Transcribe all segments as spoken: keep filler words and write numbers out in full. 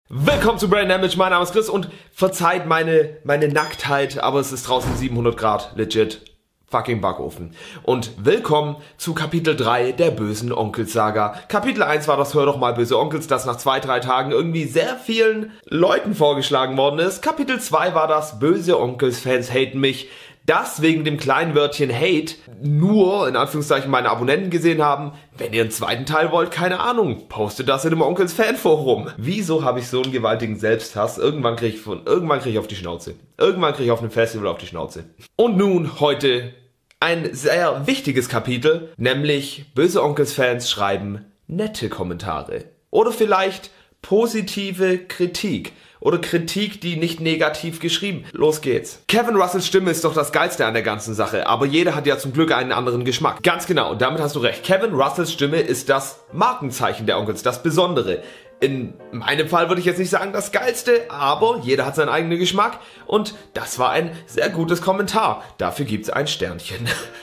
Willkommen zu Brain Damage, mein Name ist Chris und verzeiht meine, meine Nacktheit, aber es ist draußen siebenhundert Grad, legit, fucking Backofen. Und willkommen zu Kapitel drei der bösen Onkels-Saga. Kapitel eins war das Hör doch mal böse Onkels, das nach zwei, drei Tagen irgendwie sehr vielen Leuten vorgeschlagen worden ist. Kapitel zwei war das böse Onkels-Fans haten mich. Das wegen dem kleinen Wörtchen Hate nur, in Anführungszeichen, meine Abonnenten gesehen haben. Wenn ihr einen zweiten Teil wollt, keine Ahnung, postet das in dem Onkels Fanforum. Wieso habe ich so einen gewaltigen Selbsthass? Irgendwann kriege ich von, irgendwann kriege ich auf die Schnauze. Irgendwann kriege ich auf einem Festival auf die Schnauze. Und nun, heute, ein sehr wichtiges Kapitel, nämlich böse Onkels-Fans schreiben nette Kommentare. Oder vielleicht positive Kritik. Oder Kritik, die nicht negativ geschrieben. Los geht's. Kevin Russells Stimme ist doch das Geilste an der ganzen Sache, aber jeder hat ja zum Glück einen anderen Geschmack. Ganz genau, damit hast du recht. Kevin Russells Stimme ist das Markenzeichen der Onkels, das Besondere. In meinem Fall würde ich jetzt nicht sagen das Geilste, aber jeder hat seinen eigenen Geschmack und das war ein sehr gutes Kommentar. Dafür gibt's ein Sternchen.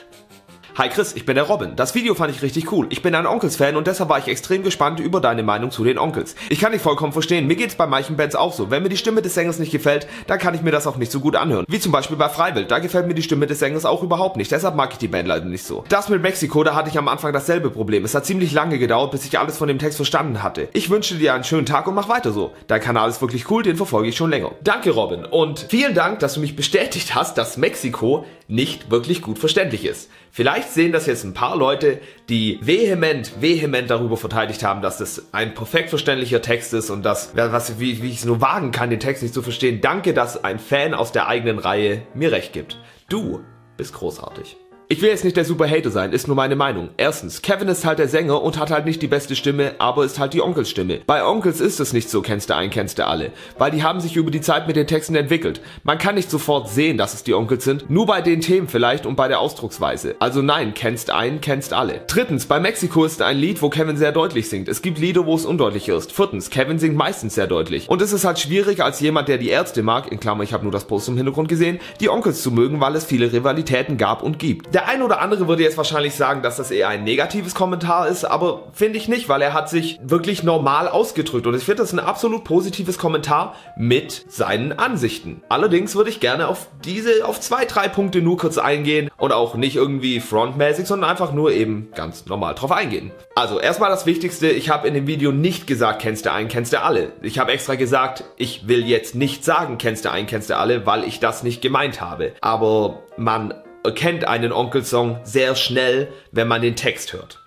Hi Chris, ich bin der Robin. Das Video fand ich richtig cool. Ich bin ein Onkels-Fan und deshalb war ich extrem gespannt über deine Meinung zu den Onkels. Ich kann dich vollkommen verstehen, mir geht's bei manchen Bands auch so. Wenn mir die Stimme des Sängers nicht gefällt, dann kann ich mir das auch nicht so gut anhören. Wie zum Beispiel bei Freiwild, da gefällt mir die Stimme des Sängers auch überhaupt nicht. Deshalb mag ich die Band leider nicht so. Das mit Mexiko, da hatte ich am Anfang dasselbe Problem. Es hat ziemlich lange gedauert, bis ich alles von dem Text verstanden hatte. Ich wünsche dir einen schönen Tag und mach weiter so. Dein Kanal ist wirklich cool, den verfolge ich schon länger. Danke Robin und vielen Dank, dass du mich bestätigt hast, dass Mexiko nicht wirklich gut verständlich ist. Vielleicht sehen das jetzt ein paar Leute, die vehement, vehement darüber verteidigt haben, dass das ein perfekt verständlicher Text ist und dass, was, wie, wie ich es nur wagen kann, den Text nicht zu verstehen. Danke, dass ein Fan aus der eigenen Reihe mir recht gibt. Du bist großartig. Ich will jetzt nicht der super Hater sein, ist nur meine Meinung. Erstens, Kevin ist halt der Sänger und hat halt nicht die beste Stimme, aber ist halt die Onkels-Stimme. Bei Onkels ist es nicht so, kennst du einen, kennst du alle. Weil die haben sich über die Zeit mit den Texten entwickelt. Man kann nicht sofort sehen, dass es die Onkels sind, nur bei den Themen vielleicht und bei der Ausdrucksweise. Also nein, kennst einen, kennst alle. Drittens, bei Mexiko ist ein Lied, wo Kevin sehr deutlich singt. Es gibt Lieder, wo es undeutlicher ist. Viertens, Kevin singt meistens sehr deutlich. Und es ist halt schwierig, als jemand, der die Ärzte mag, in Klammer, ich habe nur das Post im Hintergrund gesehen, die Onkels zu mögen, weil es viele Rivalitäten gab und gibt. Der ein oder andere würde jetzt wahrscheinlich sagen, dass das eher ein negatives Kommentar ist, aber finde ich nicht, weil er hat sich wirklich normal ausgedrückt und ich finde das ein absolut positives Kommentar mit seinen Ansichten. Allerdings würde ich gerne auf diese, auf zwei, drei Punkte nur kurz eingehen und auch nicht irgendwie frontmäßig, sondern einfach nur eben ganz normal drauf eingehen. Also erstmal das Wichtigste, ich habe in dem Video nicht gesagt, kennst du einen, kennst du alle. Ich habe extra gesagt, ich will jetzt nicht sagen, kennst du einen, kennst du alle, weil ich das nicht gemeint habe. Aber man erkennt einen Onkels-Song sehr schnell, wenn man den Text hört.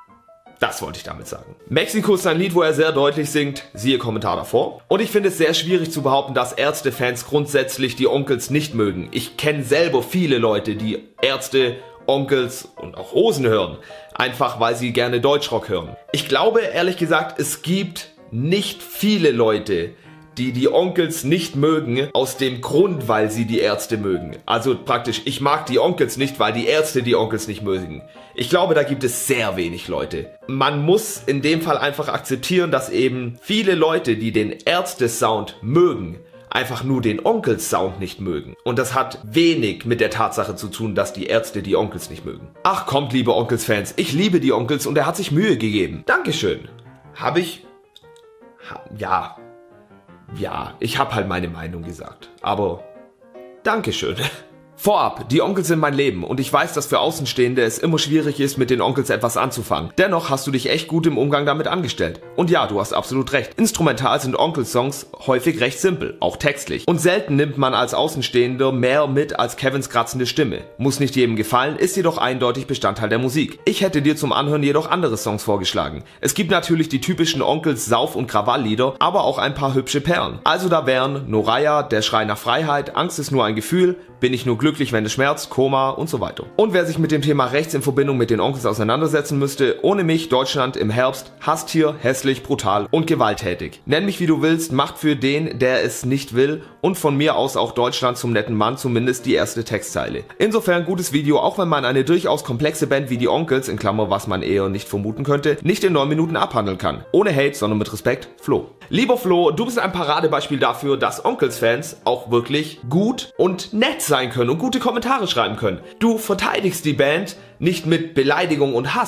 Das wollte ich damit sagen. Mexiko ist ein Lied, wo er sehr deutlich singt, siehe Kommentar davor. Und ich finde es sehr schwierig zu behaupten, dass Ärzte-Fans grundsätzlich die Onkels nicht mögen. Ich kenne selber viele Leute, die Ärzte, Onkels und auch Hosen hören. Einfach weil sie gerne Deutschrock hören. Ich glaube, ehrlich gesagt, es gibt nicht viele Leute, die die Onkels nicht mögen, aus dem Grund, weil sie die Ärzte mögen. Also praktisch, ich mag die Onkels nicht, weil die Ärzte die Onkels nicht mögen. Ich glaube, da gibt es sehr wenig Leute. Man muss in dem Fall einfach akzeptieren, dass eben viele Leute, die den Ärzte-Sound mögen, einfach nur den Onkels-Sound nicht mögen. Und das hat wenig mit der Tatsache zu tun, dass die Ärzte die Onkels nicht mögen. Ach kommt, liebe Onkels-Fans, ich liebe die Onkels und er hat sich Mühe gegeben. Dankeschön. Hab ich... Ha, ja... Ja, ich habe halt meine Meinung gesagt, aber Dankeschön. Vorab, die Onkels sind mein Leben und ich weiß, dass für Außenstehende es immer schwierig ist, mit den Onkels etwas anzufangen. Dennoch hast du dich echt gut im Umgang damit angestellt. Und ja, du hast absolut recht. Instrumental sind Onkels-Songs häufig recht simpel, auch textlich. Und selten nimmt man als Außenstehender mehr mit als Kevins kratzende Stimme. Muss nicht jedem gefallen, ist jedoch eindeutig Bestandteil der Musik. Ich hätte dir zum Anhören jedoch andere Songs vorgeschlagen. Es gibt natürlich die typischen Onkels-Sauf- und Krawalllieder, aber auch ein paar hübsche Perlen. Also da wären Noraya, Der Schrei nach Freiheit, Angst ist nur ein Gefühl, Bin ich nur glücklich, wenn es schmerzt, Koma und so weiter. Und wer sich mit dem Thema Rechts in Verbindung mit den Onkels auseinandersetzen müsste, ohne mich, Deutschland im Herbst, Hasstier, hässlich, brutal und gewalttätig. Nenn mich wie du willst, macht für den, der es nicht will und von mir aus auch Deutschland zum netten Mann, zumindest die erste Textzeile. Insofern gutes Video, auch wenn man eine durchaus komplexe Band wie die Onkels, in Klammer was man eher nicht vermuten könnte, nicht in neun Minuten abhandeln kann. Ohne Hate, sondern mit Respekt, Flo. Lieber Flo, du bist ein Paradebeispiel dafür, dass Onkels-Fans auch wirklich gut und nett sein können und gute Kommentare schreiben können. Du verteidigst die Band nicht mit Beleidigung und Hass,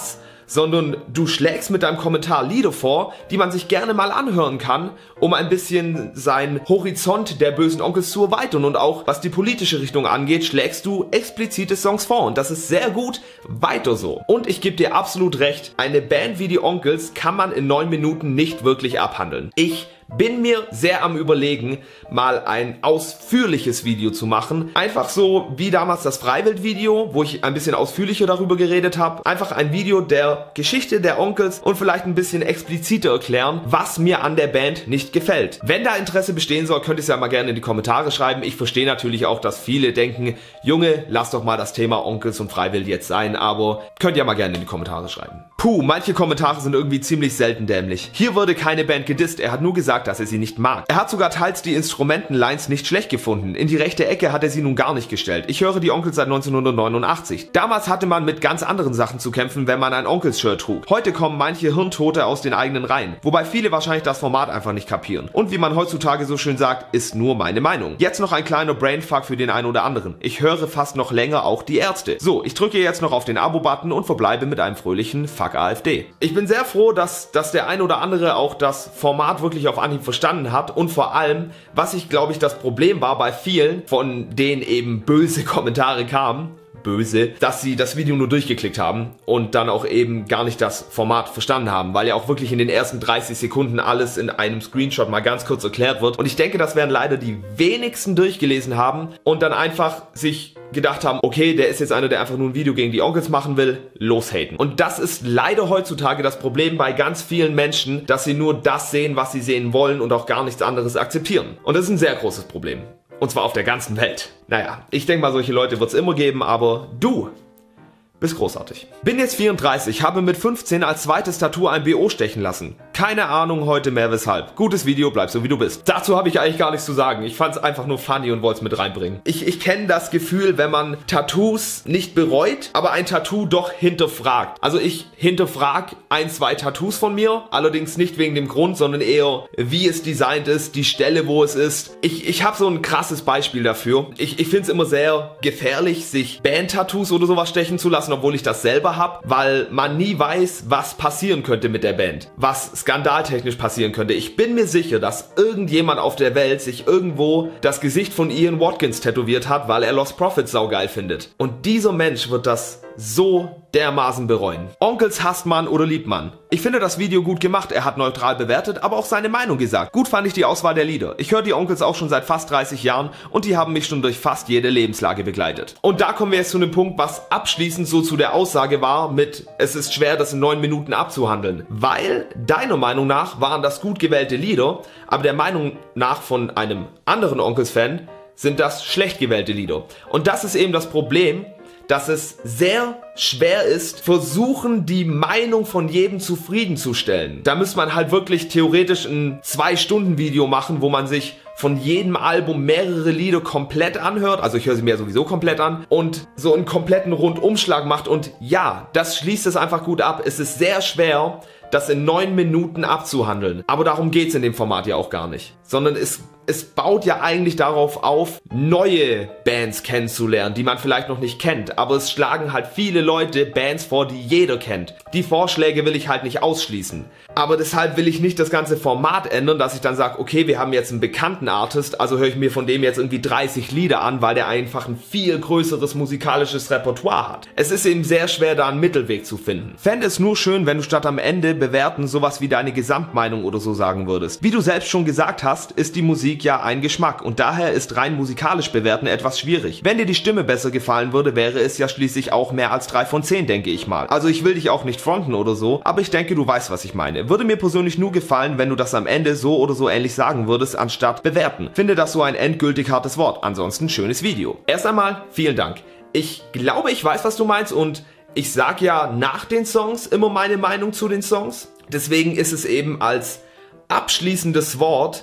sondern du schlägst mit deinem Kommentar Lieder vor, die man sich gerne mal anhören kann, um ein bisschen seinen Horizont der bösen Onkels zu erweitern. Und auch was die politische Richtung angeht, schlägst du explizite Songs vor. Und das ist sehr gut, weiter so. Und ich gebe dir absolut recht, eine Band wie die Onkels kann man in neun Minuten nicht wirklich abhandeln. Ich bin mir sehr am Überlegen, mal ein ausführliches Video zu machen. Einfach so wie damals das Freiwild-Video, wo ich ein bisschen ausführlicher darüber geredet habe. Einfach ein Video der Geschichte der Onkels und vielleicht ein bisschen expliziter erklären, was mir an der Band nicht gefällt. Wenn da Interesse bestehen soll, könnt ihr es ja mal gerne in die Kommentare schreiben. Ich verstehe natürlich auch, dass viele denken, Junge, lass doch mal das Thema Onkels und Freiwild jetzt sein, aber könnt ihr mal gerne in die Kommentare schreiben. Puh, manche Kommentare sind irgendwie ziemlich selten dämlich. Hier wurde keine Band gedisst, er hat nur gesagt, dass er sie nicht mag. Er hat sogar teils die Instrumentenlines nicht schlecht gefunden. In die rechte Ecke hat er sie nun gar nicht gestellt. Ich höre die Onkels seit neunzehnhundertneunundachtzig. Damals hatte man mit ganz anderen Sachen zu kämpfen, wenn man ein Onkels-Shirt trug. Heute kommen manche Hirntote aus den eigenen Reihen. Wobei viele wahrscheinlich das Format einfach nicht kapieren. Und wie man heutzutage so schön sagt, ist nur meine Meinung. Jetzt noch ein kleiner Brainfuck für den einen oder anderen. Ich höre fast noch länger auch die Ärzte. So, ich drücke jetzt noch auf den Abo-Button und verbleibe mit einem fröhlichen Fuck AfD. Ich bin sehr froh, dass, dass der ein oder andere auch das Format wirklich auf Anhieb verstanden hat und vor allem, was ich glaube ich das Problem war bei vielen, von denen eben böse Kommentare kamen, böse, dass sie das Video nur durchgeklickt haben und dann auch eben gar nicht das Format verstanden haben, weil ja auch wirklich in den ersten dreißig Sekunden alles in einem Screenshot mal ganz kurz erklärt wird. Und ich denke, das werden leider die wenigsten durchgelesen haben und dann einfach sich gedacht haben, okay, der ist jetzt einer, der einfach nur ein Video gegen die Onkels machen will, loshaten. Und das ist leider heutzutage das Problem bei ganz vielen Menschen, dass sie nur das sehen, was sie sehen wollen und auch gar nichts anderes akzeptieren. Und das ist ein sehr großes Problem. Und zwar auf der ganzen Welt. Naja, ich denke mal, solche Leute wird es immer geben, aber du bist großartig. Bin jetzt vierunddreißig, habe mit fünfzehn als zweites Tattoo ein B O stechen lassen. Keine Ahnung heute mehr weshalb. Gutes Video, bleib so wie du bist. Dazu habe ich eigentlich gar nichts zu sagen. Ich fand es einfach nur funny und wollte es mit reinbringen. Ich, ich kenne das Gefühl, wenn man Tattoos nicht bereut, aber ein Tattoo doch hinterfragt. Also ich hinterfrag ein, zwei Tattoos von mir, allerdings nicht wegen dem Grund, sondern eher wie es designt ist, die Stelle, wo es ist. Ich, ich habe so ein krasses Beispiel dafür. Ich, ich finde es immer sehr gefährlich, sich Band-Tattoos oder sowas stechen zu lassen, obwohl ich das selber habe, weil man nie weiß, was passieren könnte mit der Band. Was skandaltechnisch passieren könnte. Ich bin mir sicher, dass irgendjemand auf der Welt sich irgendwo das Gesicht von Ian Watkins tätowiert hat, weil er Lost Prophets saugeil findet. Und dieser Mensch wird das so dermaßen bereuen. Onkels hasst man oder liebt man. Ich finde das Video gut gemacht, er hat neutral bewertet, aber auch seine Meinung gesagt. Gut fand ich die Auswahl der Lieder. Ich höre die Onkels auch schon seit fast dreißig Jahren und die haben mich schon durch fast jede Lebenslage begleitet. Und da kommen wir jetzt zu einem Punkt, was abschließend so zu der Aussage war mit, es ist schwer, das in neun Minuten abzuhandeln. Weil, deiner Meinung nach, waren das gut gewählte Lieder, aber der Meinung nach von einem anderen Onkels-Fan sind das schlecht gewählte Lieder. Und das ist eben das Problem, dass es sehr schwer ist, versuchen, die Meinung von jedem zufriedenzustellen. Da müsste man halt wirklich theoretisch ein zwei Stunden Video machen, wo man sich von jedem Album mehrere Lieder komplett anhört, also ich höre sie mir sowieso komplett an, und so einen kompletten Rundumschlag macht. Und ja, das schließt es einfach gut ab. Es ist sehr schwer, das in neun Minuten abzuhandeln. Aber darum geht's in dem Format ja auch gar nicht. Sondern es, es baut ja eigentlich darauf auf, neue Bands kennenzulernen, die man vielleicht noch nicht kennt. Aber es schlagen halt viele Leute Bands vor, die jeder kennt. Die Vorschläge will ich halt nicht ausschließen. Aber deshalb will ich nicht das ganze Format ändern, dass ich dann sage, okay, wir haben jetzt einen bekannten Artist, also höre ich mir von dem jetzt irgendwie dreißig Lieder an, weil der einfach ein viel größeres musikalisches Repertoire hat. Es ist eben sehr schwer, da einen Mittelweg zu finden. Fände es nur schön, wenn du statt am Ende bewerten sowas wie deine Gesamtmeinung oder so sagen würdest. Wie du selbst schon gesagt hast, ist die Musik ja ein Geschmack und daher ist rein musikalisch bewerten etwas schwierig. Wenn dir die Stimme besser gefallen würde, wäre es ja schließlich auch mehr als drei von zehn, denke ich mal. Also ich will dich auch nicht fronten oder so, aber ich denke, du weißt, was ich meine. Würde mir persönlich nur gefallen, wenn du das am Ende so oder so ähnlich sagen würdest, anstatt bewerten. Finde das so ein endgültig hartes Wort. Ansonsten schönes Video. Erst einmal, vielen Dank. Ich glaube, ich weiß, was du meinst und ich sag ja nach den Songs immer meine Meinung zu den Songs. Deswegen ist es eben als abschließendes Wort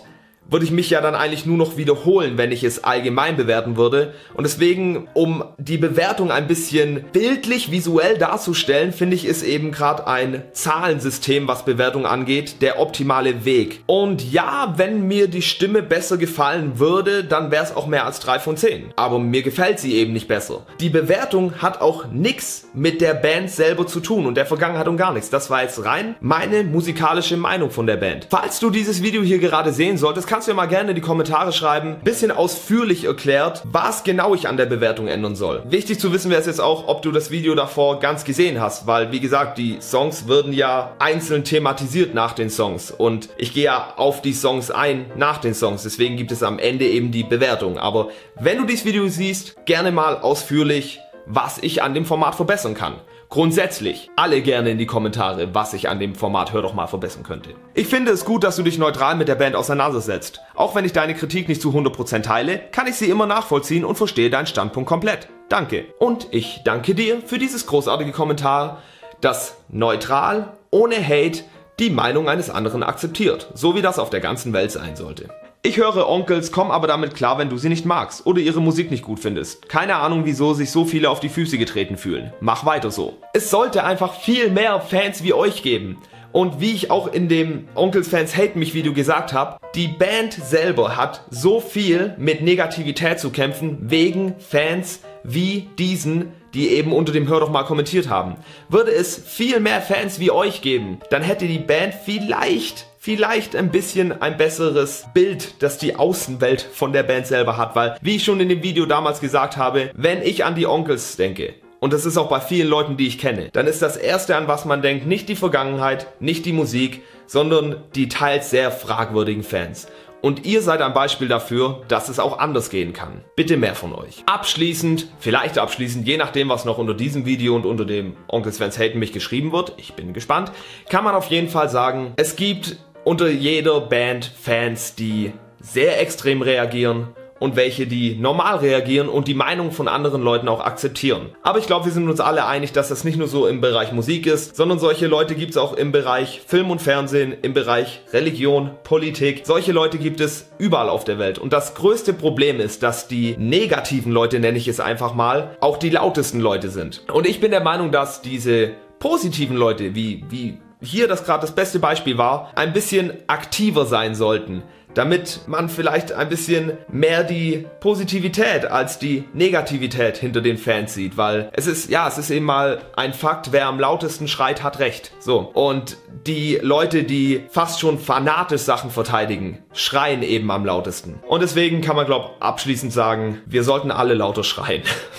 würde ich mich ja dann eigentlich nur noch wiederholen, wenn ich es allgemein bewerten würde. Und deswegen, um die Bewertung ein bisschen bildlich, visuell darzustellen, finde ich, ist eben gerade ein Zahlensystem, was Bewertung angeht, der optimale Weg. Und ja, wenn mir die Stimme besser gefallen würde, dann wäre es auch mehr als drei von zehn. Aber mir gefällt sie eben nicht besser. Die Bewertung hat auch nichts mit der Band selber zu tun und der Vergangenheit und gar nichts. Das war jetzt rein meine musikalische Meinung von der Band. Falls du dieses Video hier gerade sehen solltest, kannst du ja mal gerne in die Kommentare schreiben, bisschen ausführlich erklärt, was genau ich an der Bewertung ändern soll. Wichtig zu wissen wäre es jetzt auch, ob du das Video davor ganz gesehen hast, weil wie gesagt, die Songs würden ja einzeln thematisiert nach den Songs und ich gehe ja auf die Songs ein nach den Songs, deswegen gibt es am Ende eben die Bewertung. Aber wenn du dieses Video siehst, gerne mal ausführlich, was ich an dem Format verbessern kann. Grundsätzlich, alle gerne in die Kommentare, was ich an dem Format Hör doch mal verbessern könnte. Ich finde es gut, dass du dich neutral mit der Band auseinandersetzt. Auch wenn ich deine Kritik nicht zu hundert Prozent teile, kann ich sie immer nachvollziehen und verstehe deinen Standpunkt komplett. Danke. Und ich danke dir für dieses großartige Kommentar, das neutral, ohne Hate, die Meinung eines anderen akzeptiert. So wie das auf der ganzen Welt sein sollte. Ich höre Onkels, komm aber damit klar, wenn du sie nicht magst oder ihre Musik nicht gut findest. Keine Ahnung, wieso sich so viele auf die Füße getreten fühlen. Mach weiter so. Es sollte einfach viel mehr Fans wie euch geben. Und wie ich auch in dem Onkels Fans Hate Mich Video gesagt habe, die Band selber hat so viel mit Negativität zu kämpfen wegen Fans wie diesen, die eben unter dem Hör doch mal kommentiert haben. Würde es viel mehr Fans wie euch geben, dann hätte die Band vielleicht Vielleicht ein bisschen ein besseres Bild, das die Außenwelt von der Band selber hat, weil, wie ich schon in dem Video damals gesagt habe, wenn ich an die Onkels denke, und das ist auch bei vielen Leuten, die ich kenne, dann ist das Erste, an was man denkt, nicht die Vergangenheit, nicht die Musik, sondern die teils sehr fragwürdigen Fans. Und ihr seid ein Beispiel dafür, dass es auch anders gehen kann. Bitte mehr von euch. Abschließend, vielleicht abschließend, je nachdem, was noch unter diesem Video und unter dem Onkels Fans Haten mich geschrieben wird, ich bin gespannt, kann man auf jeden Fall sagen, es gibt unter jeder Band Fans, die sehr extrem reagieren und welche, die normal reagieren und die Meinung von anderen Leuten auch akzeptieren. Aber ich glaube, wir sind uns alle einig, dass das nicht nur so im Bereich Musik ist, sondern solche Leute gibt es auch im Bereich Film und Fernsehen, im Bereich Religion, Politik. Solche Leute gibt es überall auf der Welt. Und das größte Problem ist, dass die negativen Leute, nenne ich es einfach mal, auch die lautesten Leute sind. Und ich bin der Meinung, dass diese positiven Leute, wie, wie hier das gerade das beste Beispiel war, ein bisschen aktiver sein sollten, damit man vielleicht ein bisschen mehr die Positivität als die Negativität hinter den Fans sieht, weil es ist, ja, es ist eben mal ein Fakt, wer am lautesten schreit, hat recht. So. Und die Leute, die fast schon fanatisch Sachen verteidigen, schreien eben am lautesten. Und deswegen kann man, glaube ich, abschließend sagen, wir sollten alle lauter schreien.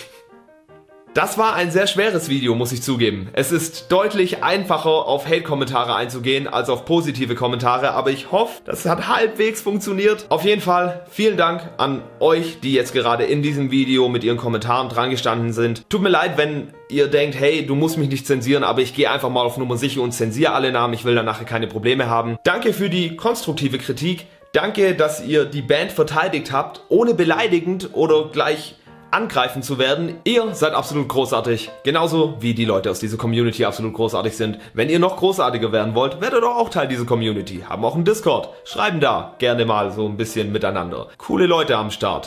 Das war ein sehr schweres Video, muss ich zugeben. Es ist deutlich einfacher, auf Hate-Kommentare einzugehen, als auf positive Kommentare, aber ich hoffe, das hat halbwegs funktioniert. Auf jeden Fall vielen Dank an euch, die jetzt gerade in diesem Video mit ihren Kommentaren dran gestanden sind. Tut mir leid, wenn ihr denkt, hey, du musst mich nicht zensieren, aber ich gehe einfach mal auf Nummer sicher und zensiere alle Namen, ich will dann nachher keine Probleme haben. Danke für die konstruktive Kritik. Danke, dass ihr die Band verteidigt habt, ohne beleidigend oder gleich angreifen zu werden. Ihr seid absolut großartig, genauso wie die Leute aus dieser Community absolut großartig sind. Wenn ihr noch großartiger werden wollt, werdet doch auch Teil dieser Community. Haben auch einen Discord. Schreiben da gerne mal so ein bisschen miteinander. Coole Leute am Start.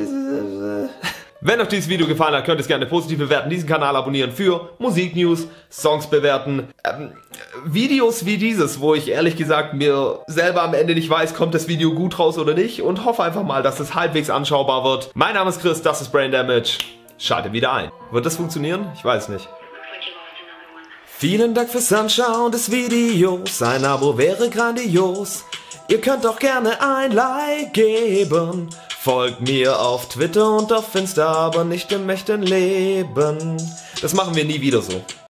Wenn euch dieses Video gefallen hat, könnt ihr es gerne positiv bewerten, diesen Kanal abonnieren für Musiknews, Songs bewerten, ähm, Videos wie dieses, wo ich ehrlich gesagt mir selber am Ende nicht weiß, kommt das Video gut raus oder nicht und hoffe einfach mal, dass es halbwegs anschaubar wird. Mein Name ist Chris, das ist Brain Damage. Schalte wieder ein. Wird das funktionieren? Ich weiß nicht. Vielen Dank fürs Anschauen des Videos, ein Abo wäre grandios. Ihr könnt auch gerne ein Like geben. Folgt mir auf Twitter und auf Insta, aber nicht im echten Leben. Das machen wir nie wieder so.